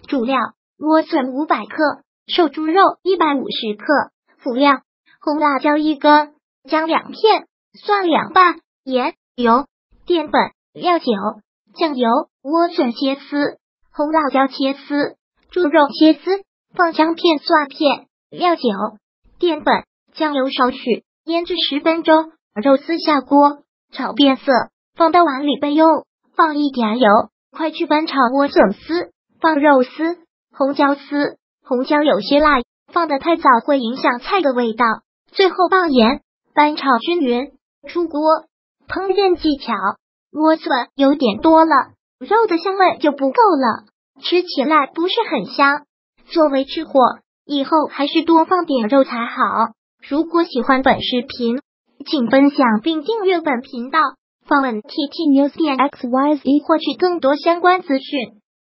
主料：莴笋500克，瘦猪肉150克。辅料：红辣椒1根，姜2片，蒜2瓣，盐、油、淀粉、料酒、酱油。莴笋切丝，红辣椒切丝，猪肉切丝，放姜片、蒜片、料酒、淀粉、酱油少许，腌制10分钟。肉丝下锅，炒变色，放到碗里备用。放一点油，快去翻炒莴笋丝，放肉丝、红椒丝。红椒有些辣，放得太早会影响菜的味道。最后放盐，翻炒均匀，出锅。烹饪技巧：莴笋有点多了，肉的香味就不够了，吃起来不是很香。作为去火，以后还是多放点肉才好。如果喜欢本视频，请分享并订阅本频道，访问 ttnews.xyz 获取更多相关资讯。